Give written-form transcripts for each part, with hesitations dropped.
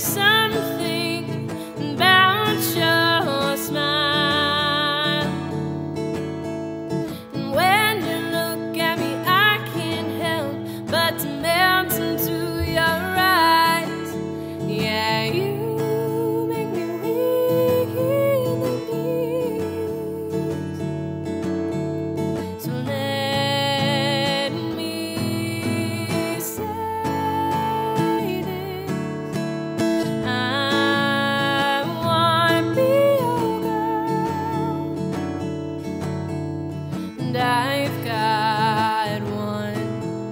something about your smile. And when you look at me, I can't help but to melt into your eyes. Yeah, you make me weak in the knees. So let me say this: I wanna be your girl, and I've got one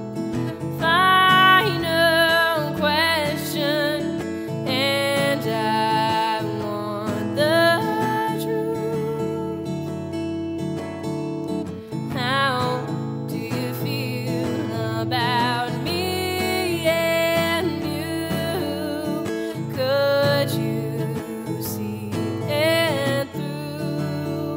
final question, and I want the truth. How do you feel about me and you? Could you see it through?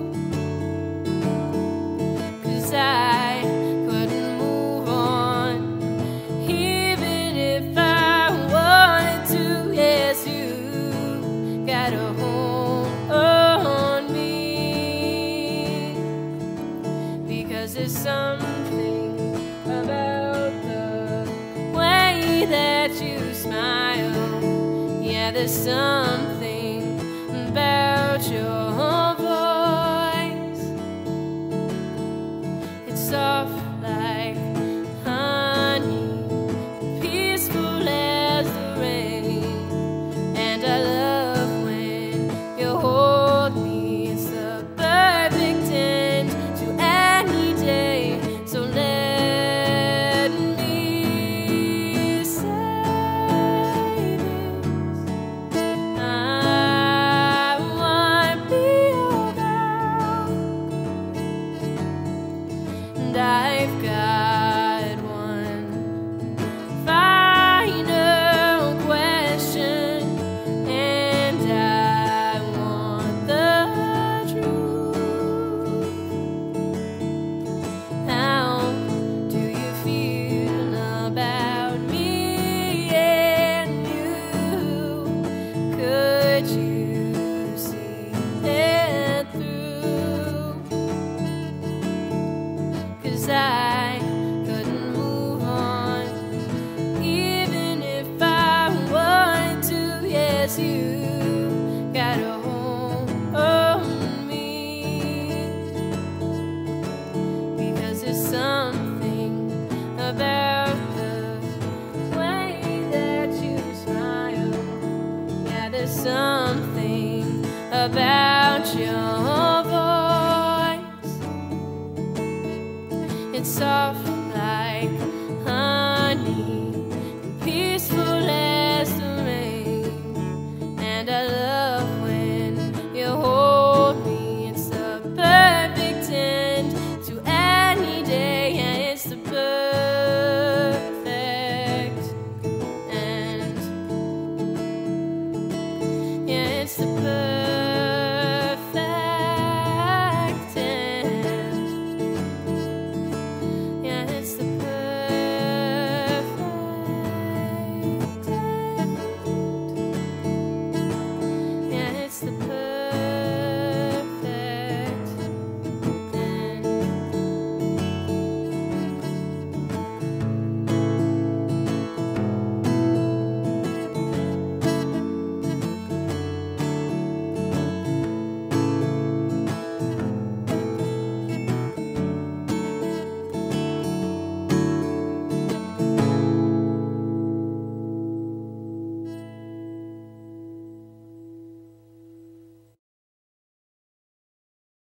'Cause I couldn't move on, even if I wanted to. Yes, you got a hold on me, because there's something about the way that you smile. Yeah, there's something about your voice. It's soft like honey, peaceful as the rain. And I love when you hold me. It's the perfect end to any day. So let me say this: I wanna be your girl, and I've got one final question, and I want the truth. How do you feel about me and you? Could you see it through? 'Cause I couldn't move on, even if I wanted to. Yes, you got a hold on me, because there's something about the way that you smile. Yeah, there's something about your